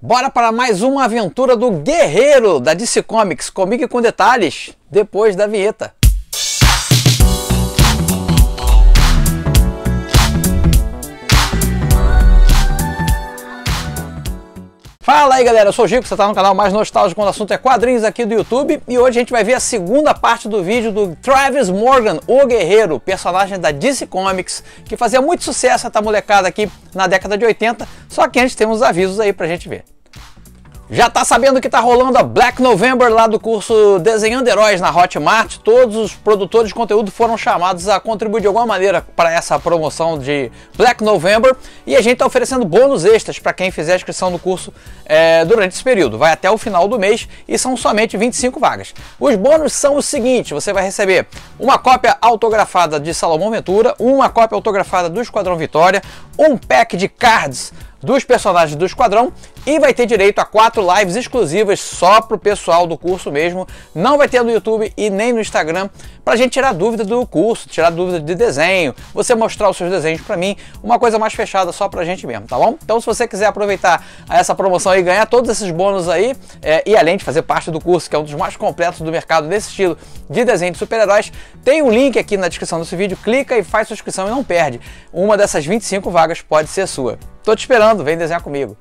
Bora para mais uma aventura do Guerreiro da DC Comics, comigo e com detalhes, depois da vinheta. Fala aí galera, eu sou o Gico, você está no canal mais nostálgico quando o assunto é quadrinhos aqui do YouTube. E hoje a gente vai ver a segunda parte do vídeo do Travis Morgan, o Guerreiro, personagem da DC Comics, que fazia muito sucesso essa molecada aqui na década de 80, só que antes tem uns avisos aí pra gente ver. Já tá sabendo que tá rolando a Black November lá do curso Desenhando Heróis na Hotmart. Todos os produtores de conteúdo foram chamados a contribuir de alguma maneira para essa promoção de Black November. E a gente tá oferecendo bônus extras para quem fizer a inscrição no curso durante esse período. Vai até o final do mês e são somente 25 vagas. Os bônus são os seguintes: você vai receber uma cópia autografada de Salomão Ventura, uma cópia autografada do Esquadrão Vitória, um pack de cards dos personagens do Esquadrão e vai ter direito a 4 lives exclusivas só para o pessoal do curso mesmo. Não vai ter no YouTube e nem no Instagram, para a gente tirar dúvida do curso, tirar dúvida de desenho, você mostrar os seus desenhos para mim, uma coisa mais fechada só para a gente mesmo, tá bom? Então se você quiser aproveitar essa promoção e ganhar todos esses bônus aí, e além de fazer parte do curso, que é um dos mais completos do mercado nesse estilo de desenho de super-heróis, tem um link aqui na descrição desse vídeo, clica e faz sua inscrição e não perde. Uma dessas 25 vagas pode ser sua. Tô te esperando, vem desenhar comigo.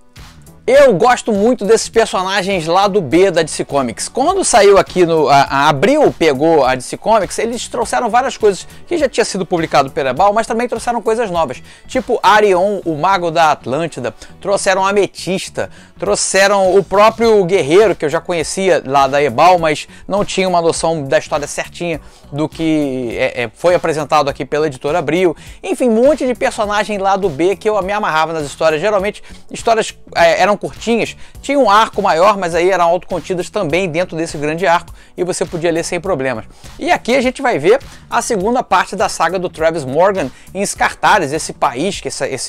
Eu gosto muito desses personagens lá do B da DC Comics. Quando saiu aqui a Abril pegou a DC Comics, eles trouxeram várias coisas que já tinha sido publicado pela Ebal, mas também trouxeram coisas novas. Tipo Arion, o Mago da Atlântida, trouxeram Ametista, trouxeram o próprio Guerreiro, que eu já conhecia lá da Ebal, mas não tinha uma noção da história certinha do que foi apresentado aqui pela editora Abril. Enfim, um monte de personagem lá do B que eu me amarrava nas histórias. Geralmente, histórias eram curtinhas, tinha um arco maior, mas aí eram autocontidas também dentro desse grande arco e você podia ler sem problemas. E aqui a gente vai ver a segunda parte da saga do Travis Morgan em Skartaris, esse país,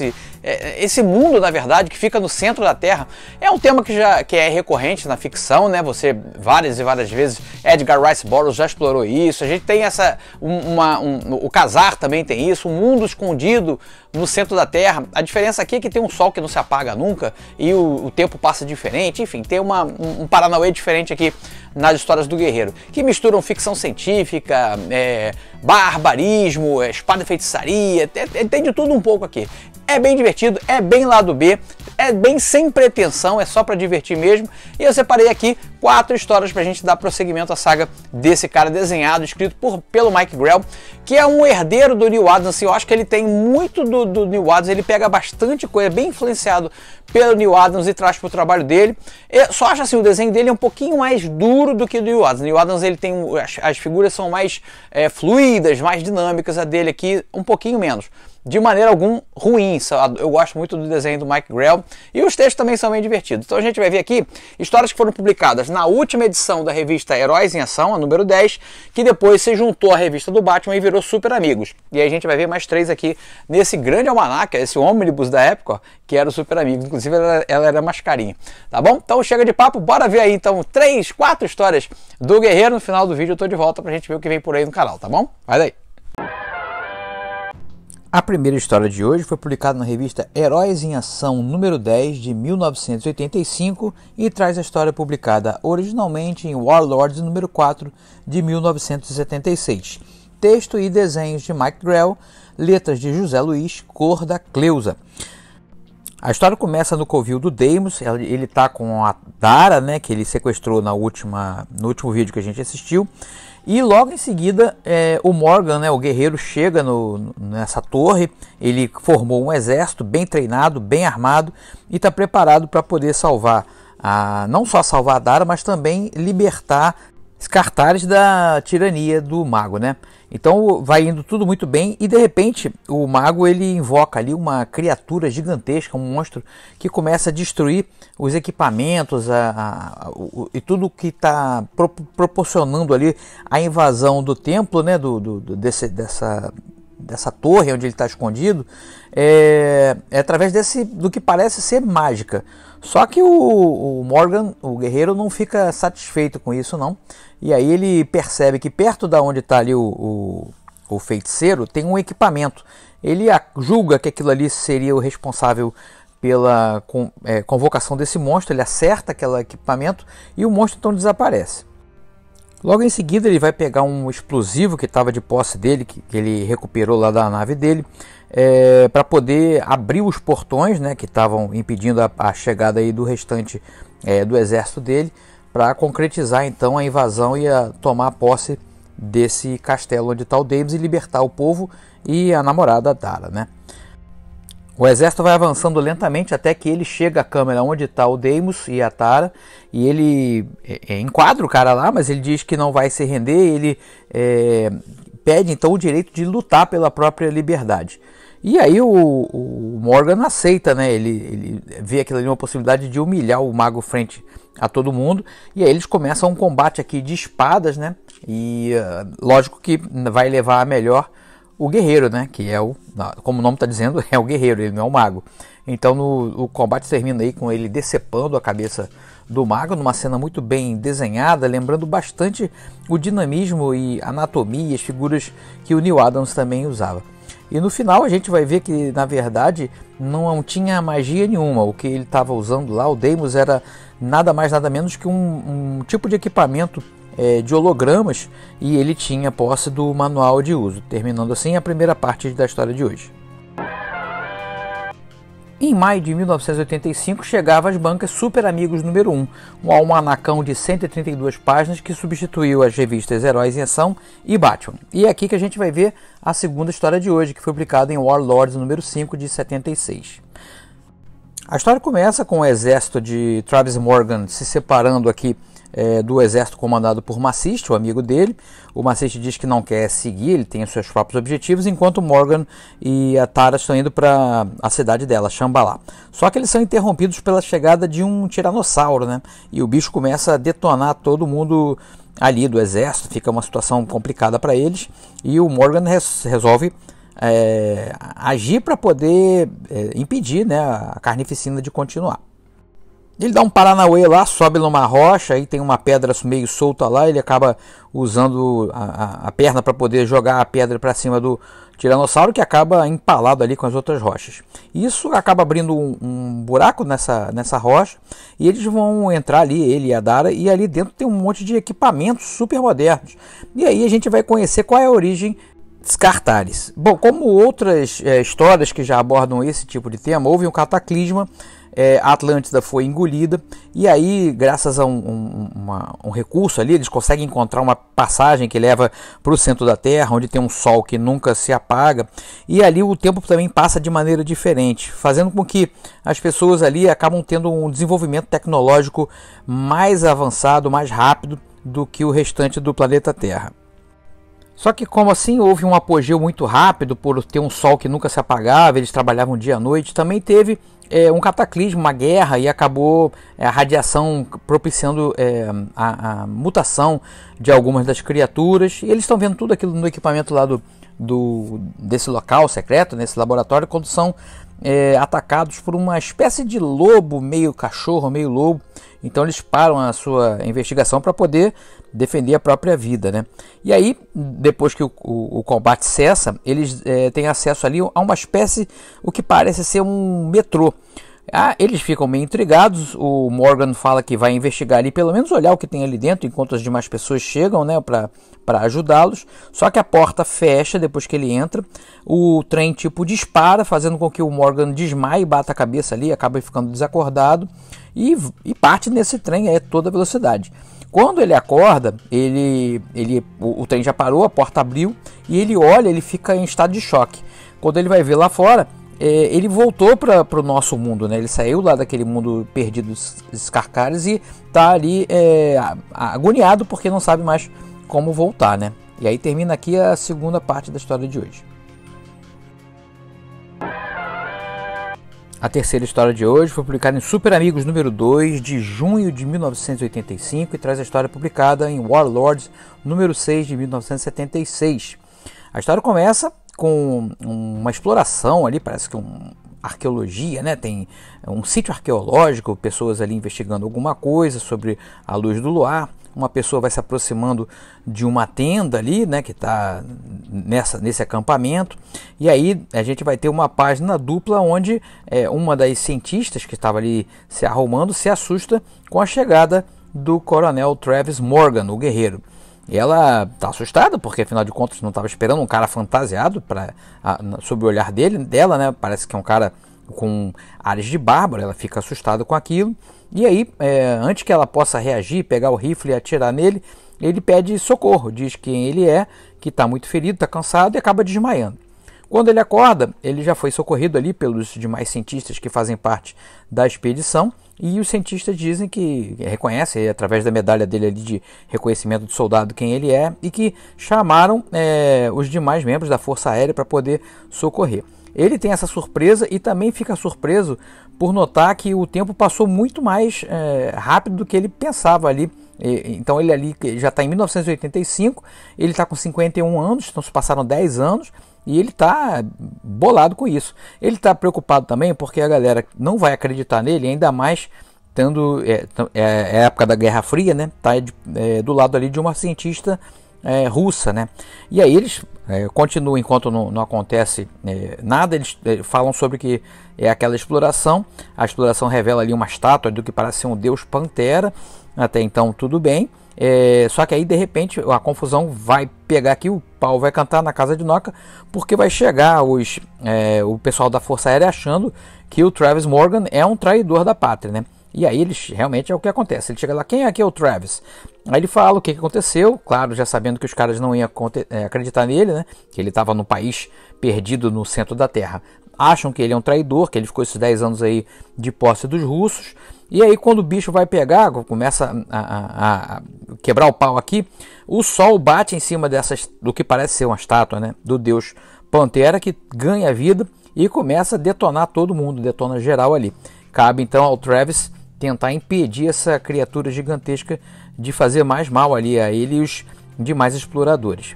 esse mundo, na verdade, que fica no centro da Terra. É um tema que é recorrente na ficção, né? Você várias e várias vezes, Edgar Rice Burroughs já explorou isso. A gente tem o Khazar também tem isso, um mundo escondido no centro da Terra. A diferença aqui é que tem um sol que não se apaga nunca e o tempo passa diferente. Enfim, tem um paranauê diferente aqui nas histórias do Guerreiro, que misturam ficção científica, barbarismo, espada e feitiçaria, tem de tudo um pouco aqui. É bem divertido, é bem lado B, é bem sem pretensão, é só para divertir mesmo. E eu separei aqui 4 histórias pra gente dar prosseguimento à saga desse cara desenhado, escrito pelo Mike Grell, que é um herdeiro do Neal Adams. Assim, eu acho que ele tem muito do Neal Adams, ele pega bastante coisa, bem influenciado pelo Neal Adams e traz pro trabalho dele. Eu só acho assim, o desenho dele é um pouquinho mais duro do que o do Neal Adams. O Neal Adams, ele tem, as figuras são mais fluidas, mais dinâmicas, a dele aqui um pouquinho menos. De maneira alguma ruim, eu gosto muito do desenho do Mike Grell e os textos também são bem divertidos. Então a gente vai ver aqui histórias que foram publicadas na última edição da revista Heróis em Ação, a número 10, que depois se juntou à revista do Batman e virou Super Amigos. E aí a gente vai ver mais 3 aqui nesse grande almanaque, esse ônibus da época, ó, que era o Super Amigos. Inclusive ela era mais carinha, tá bom? Então chega de papo, bora ver aí então 3, 4 histórias do Guerreiro. No final do vídeo eu tô de volta pra gente ver o que vem por aí no canal, tá bom? Vai daí! A primeira história de hoje foi publicada na revista Heróis em Ação número 10 de 1985 e traz a história publicada originalmente em Warlords número 4 de 1976. Texto e desenhos de Mike Grell, letras de José Luiz, cor da Cleusa. A história começa no covil do Deimos. Ele está com a Dara, né, que ele sequestrou no último vídeo que a gente assistiu. E logo em seguida o Morgan, né, o guerreiro, chega nessa torre. Ele formou um exército bem treinado, bem armado e está preparado para poder salvar, não só salvar a Dara, mas também libertar Skartaris da tirania do mago, né? Então vai indo tudo muito bem e de repente o mago ele invoca ali uma criatura gigantesca, um monstro que começa a destruir os equipamentos e tudo que está proporcionando ali a invasão do templo, né? Dessa torre onde ele está escondido, através do que parece ser mágica. Só que o Morgan, o guerreiro, não fica satisfeito com isso não. E aí ele percebe que perto da onde está ali o feiticeiro tem um equipamento. Ele julga que aquilo ali seria o responsável pela convocação desse monstro. Ele acerta aquele equipamento e o monstro então desaparece. Logo em seguida ele vai pegar um explosivo que estava de posse dele, que ele recuperou lá da nave dele, para poder abrir os portões, né, que estavam impedindo a chegada aí do restante do exército dele, para concretizar então a invasão e tomar posse desse castelo onde está o Deimos e libertar o povo e a namorada Tara, né? O exército vai avançando lentamente até que ele chega à câmera onde está o Deimos e a Tara, e ele enquadra o cara lá, mas ele diz que não vai se render. Ele pede então o direito de lutar pela própria liberdade. E aí o Morgan aceita, né? Ele vê aquilo ali uma possibilidade de humilhar o mago frente a todo mundo, e aí eles começam um combate aqui de espadas, né? E lógico que vai levar a melhor o guerreiro, né? Que é como o nome está dizendo, é o guerreiro, ele não é o mago. Então o combate termina aí com ele decepando a cabeça do mago, numa cena muito bem desenhada, lembrando bastante o dinamismo e anatomia e as figuras que o Neal Adams também usava. E no final a gente vai ver que na verdade não tinha magia nenhuma. O que ele estava usando lá, o Deimos, era nada mais nada menos que um tipo de equipamento de hologramas, e ele tinha posse do manual de uso, terminando assim a primeira parte da história de hoje. Em maio de 1985 chegava às bancas Super Amigos número 1, um almanacão de 132 páginas que substituiu as revistas Heróis em Ação e Batman. E é aqui que a gente vai ver a segunda história de hoje, que foi publicada em Warlords número 5 de 76. A história começa com o exército de Travis Morgan se separando aqui do exército comandado por Maciste, o amigo dele. O Maciste diz que não quer seguir, ele tem os seus próprios objetivos, enquanto Morgan e a Tara estão indo para a cidade dela, Shambhala. Só que eles são interrompidos pela chegada de um tiranossauro, né? E o bicho começa a detonar todo mundo ali do exército, fica uma situação complicada para eles, e o Morgan resolve agir para poder impedir, né, a carnificina de continuar. Ele dá um paranauê lá, sobe numa rocha, aí tem uma pedra meio solta lá, ele acaba usando a perna para poder jogar a pedra para cima do tiranossauro, que acaba empalado ali com as outras rochas. Isso acaba abrindo um buraco nessa rocha, e eles vão entrar ali, ele e a Dara, e ali dentro tem um monte de equipamentos super modernos. E aí a gente vai conhecer qual é a origem Skartaris. Bom, como outras histórias que já abordam esse tipo de tema, houve um cataclisma, a Atlântida foi engolida, e aí, graças a um recurso ali, eles conseguem encontrar uma passagem que leva para o centro da Terra, onde tem um sol que nunca se apaga, e ali o tempo também passa de maneira diferente, fazendo com que as pessoas ali acabam tendo um desenvolvimento tecnológico mais avançado, mais rápido do que o restante do planeta Terra. Só que como assim houve um apogeu muito rápido por ter um sol que nunca se apagava, eles trabalhavam dia e noite, também teve um cataclismo, uma guerra, e acabou a radiação propiciando a mutação de algumas das criaturas, e eles estão vendo tudo aquilo no equipamento lá desse local secreto, nesse laboratório, quando são atacados por uma espécie de lobo, meio cachorro, meio lobo. Então eles param a sua investigação para poder defender a própria vida, né? E aí, depois que o combate cessa, eles têm acesso ali a uma espécie, o que parece ser um metrô. Eles ficam meio intrigados. O Morgan fala que vai investigar ali, pelo menos olhar o que tem ali dentro, enquanto as demais pessoas chegam, né, para ajudá-los. Só que a porta fecha depois que ele entra. O trem tipo dispara, fazendo com que o Morgan desmaie, bata a cabeça ali, acaba ficando desacordado e parte nesse trem a toda velocidade. Quando ele acorda, o trem já parou, a porta abriu, e ele olha, ele fica em estado de choque. Quando ele vai ver lá fora, ele voltou para o nosso mundo, né? Ele saiu lá daquele mundo perdido dos Skartaris e está ali agoniado porque não sabe mais como voltar, né? E aí termina aqui a segunda parte da história de hoje. A terceira história de hoje foi publicada em Super Amigos número 2 de junho de 1985 e traz a história publicada em Warlords número 6 de 1976. A história começa com uma exploração ali, parece que arqueologia, né? Tem um sítio arqueológico, pessoas ali investigando alguma coisa sobre a luz do luar. uma pessoa vai se aproximando de uma tenda ali, né, que está nesse acampamento, e aí a gente vai ter uma página dupla onde uma das cientistas que estava ali se arrumando se assusta com a chegada do coronel Travis Morgan, o guerreiro. E ela está assustada porque afinal de contas não estava esperando um cara fantasiado sob o olhar dela, né? Parece que é um cara com ares de bárbaro. Ela fica assustada com aquilo. E aí, antes que ela possa reagir, pegar o rifle e atirar nele, ele pede socorro, diz quem ele é, que está muito ferido, está cansado e acaba desmaiando. Quando ele acorda, ele já foi socorrido ali pelos demais cientistas que fazem parte da expedição, e os cientistas dizem que reconhecem através da medalha dele ali de reconhecimento de soldado quem ele é, e que chamaram os demais membros da Força Aérea para poder socorrer. Ele tem essa surpresa e também fica surpreso por notar que o tempo passou muito mais rápido do que ele pensava ali. Então ele ali já está em 1985, ele está com 51 anos, então se passaram 10 anos, e ele está bolado com isso. Ele está preocupado também porque a galera não vai acreditar nele, ainda mais tendo época da Guerra Fria, né? Tá do lado ali de uma cientista russa, né? E aí eles continuam enquanto não acontece nada. Eles falam sobre que é aquela exploração. A exploração revela ali uma estátua do que parece ser um deus pantera. Até então tudo bem. Só que aí de repente a confusão vai pegar aqui, o pau vai cantar na casa de Noka, porque vai chegar o pessoal da Força Aérea achando que o Travis Morgan é um traidor da pátria, né? E aí eles realmente é o que acontece. Ele chega lá, quem aqui é o Travis? Aí ele fala o que aconteceu, claro, já sabendo que os caras não iam acreditar nele, né? Que ele estava num país perdido no centro da Terra. Acham que ele é um traidor, que ele ficou esses 10 anos aí de posse dos russos. E aí quando o bicho vai pegar, começa a quebrar o pau aqui, o sol bate em cima do que parece ser uma estátua, né, do deus Pantera, que ganha vida e começa a detonar todo mundo, detona geral ali. Cabe então ao Travis tentar impedir essa criatura gigantesca de fazer mais mal ali a ele e os demais exploradores.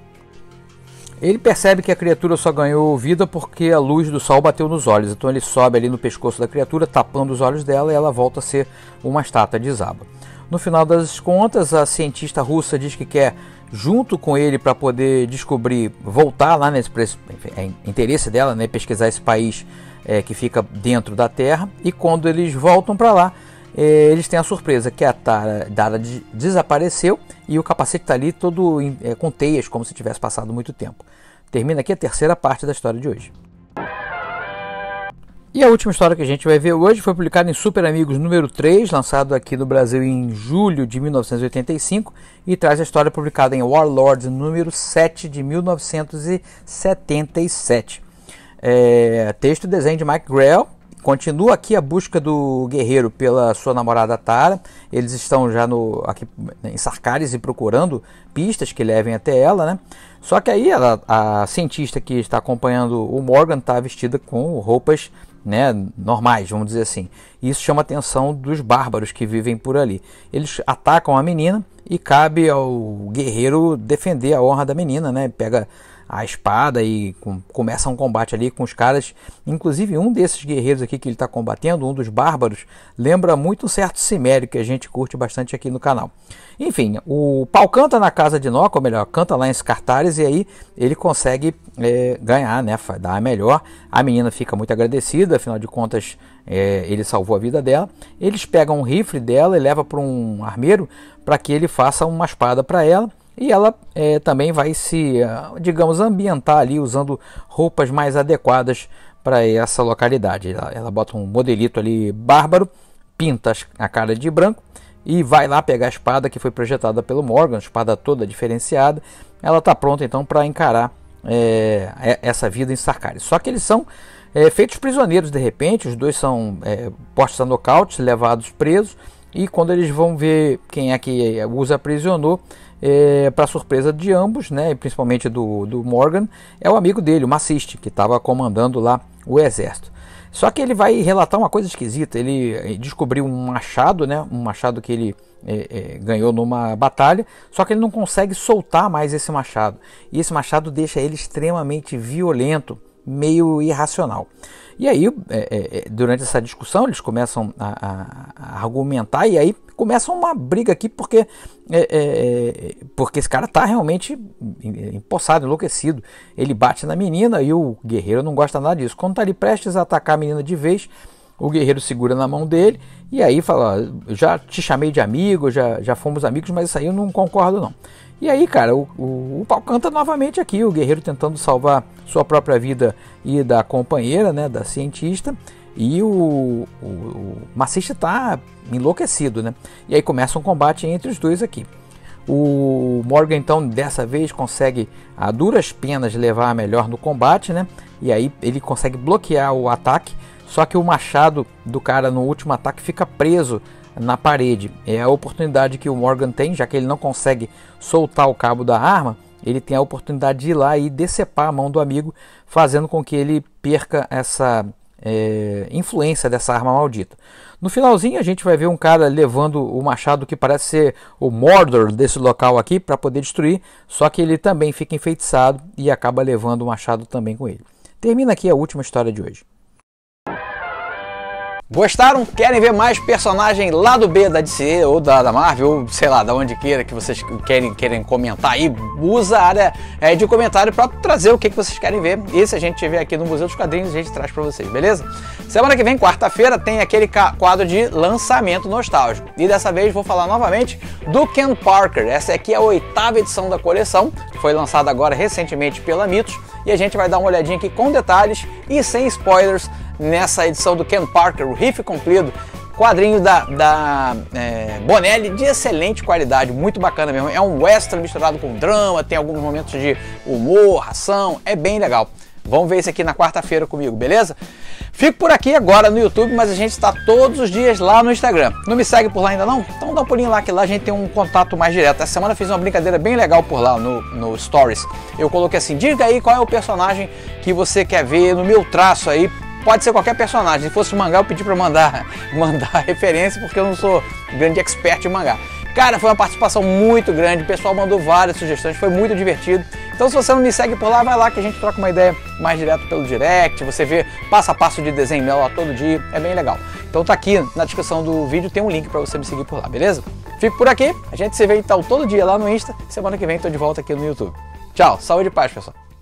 Ele percebe que a criatura só ganhou vida porque a luz do sol bateu nos olhos. Então ele sobe ali no pescoço da criatura, tapando os olhos dela, e ela volta a ser uma estátua de desaba. No final das contas, a cientista russa diz que quer, junto com ele, para poder descobrir, voltar lá interesse dela, né, pesquisar esse país que fica dentro da Terra. E quando eles voltam para lá, eles têm a surpresa que a Dara desapareceu e o capacete está ali todo com teias, como se tivesse passado muito tempo. Termina aqui a terceira parte da história de hoje. E a última história que a gente vai ver hoje foi publicada em Super Amigos número 3, lançado aqui no Brasil em julho de 1985, e traz a história publicada em Warlords número 7 de 1977. Texto e desenho de Mike Grell. Continua aqui a busca do guerreiro pela sua namorada Tara. Eles estão já aqui em Sarkaris e procurando pistas que levem até ela, né? Só que aí a cientista que está acompanhando o Morgan está vestida com roupas, né, normais, vamos dizer assim. Isso chama a atenção dos bárbaros que vivem por ali. Eles atacam a menina e cabe ao guerreiro defender a honra da menina, né? Pega a espada e começa um combate ali com os caras. Inclusive um desses guerreiros aqui que ele está combatendo, um dos bárbaros, lembra muito um certo cimério que a gente curte bastante aqui no canal. Enfim, o pau canta na casa de Noka, ou melhor, canta lá em Skartaris, e aí ele consegue ganhar, né, dar a melhor. A menina fica muito agradecida, afinal de contas ele salvou a vida dela. Eles pegam um rifle dela e levam para um armeiro para que ele faça uma espada para ela. E ela também vai se, digamos, ambientar ali usando roupas mais adequadas para essa localidade. Ela bota um modelito ali bárbaro, pinta a cara de branco e vai lá pegar a espada que foi projetada pelo Morgan, espada toda diferenciada. Ela está pronta então para encarar essa vida em Sarkaris. Só que eles são feitos prisioneiros de repente, os dois são postos a nocaute, levados presos, e quando eles vão ver quem é que os aprisionou, para surpresa de ambos, né, e principalmente do Morgan, é o amigo dele, o Maciste, que estava comandando lá o exército. Só que ele vai relatar uma coisa esquisita. Ele descobriu um machado, né, um machado que ele ganhou numa batalha, só que ele não consegue soltar mais esse machado. E esse machado deixa ele extremamente violento, meio irracional. E aí, durante essa discussão, eles começam a argumentar, e aí começa uma briga aqui porque esse cara tá realmente empossado, enlouquecido. Ele bate na menina e o guerreiro não gosta nada disso. Quando tá ali prestes a atacar a menina de vez, o guerreiro segura na mão dele e aí fala: já te chamei de amigo, já fomos amigos, mas isso aí eu não concordo não. E aí, cara, o pau canta novamente aqui, o guerreiro tentando salvar sua própria vida e da companheira, né, da cientista, e o massista tá enlouquecido, né? E aí começa um combate entre os dois aqui. O Morgan então dessa vez consegue a duras penas levar a melhor no combate, né? E aí ele consegue bloquear o ataque, só que o machado do cara no último ataque fica preso na parede. É a oportunidade que o Morgan tem, já que ele não consegue soltar o cabo da arma, ele tem a oportunidade de ir lá e decepar a mão do amigo, fazendo com que ele perca essa influência dessa arma maldita. No finalzinho a gente vai ver um cara levando o machado que parece ser o Mordor desse local aqui para poder destruir, só que ele também fica enfeitiçado e acaba levando o machado também com ele. Termina aqui a última história de hoje. Gostaram? Querem ver mais personagem lá do B da DC ou da Marvel, ou sei lá, da onde queira que vocês querem comentar aí? Usa a área de comentário para trazer o que vocês querem ver. E se a gente tiver aqui no Museu dos Quadrinhos, a gente traz para vocês, beleza? Semana que vem, quarta-feira, tem aquele quadro de lançamento nostálgico. E dessa vez vou falar novamente do Ken Parker. Essa aqui é a 8ª edição da coleção, que foi lançada agora recentemente pela Mitos. E a gente vai dar uma olhadinha aqui com detalhes e sem spoilers nessa edição do Ken Parker, o Riff Comprido, quadrinho da Bonelli, de excelente qualidade, muito bacana mesmo. É um western misturado com drama, tem alguns momentos de humor, ação, é bem legal. Vamos ver isso aqui na quarta-feira comigo, beleza? Fico por aqui agora no YouTube, mas a gente está todos os dias lá no Instagram. Não me segue por lá ainda não? Então dá um pulinho lá, que lá a gente tem um contato mais direto. Essa semana eu fiz uma brincadeira bem legal por lá no Stories. Eu coloquei assim: diga aí qual é o personagem que você quer ver no meu traço aí. Pode ser qualquer personagem. Se fosse mangá, eu pedi para mandar referência, porque eu não sou grande expert em mangá. Cara, foi uma participação muito grande, o pessoal mandou várias sugestões, foi muito divertido. Então se você não me segue por lá, vai lá que a gente troca uma ideia mais direto pelo direct, você vê passo a passo de desenho meu lá todo dia, é bem legal. Então tá aqui na descrição do vídeo, tem um link para você me seguir por lá, beleza? Fico por aqui, a gente se vê então todo dia lá no Insta, semana que vem tô de volta aqui no YouTube. Tchau, saúde e paz, pessoal.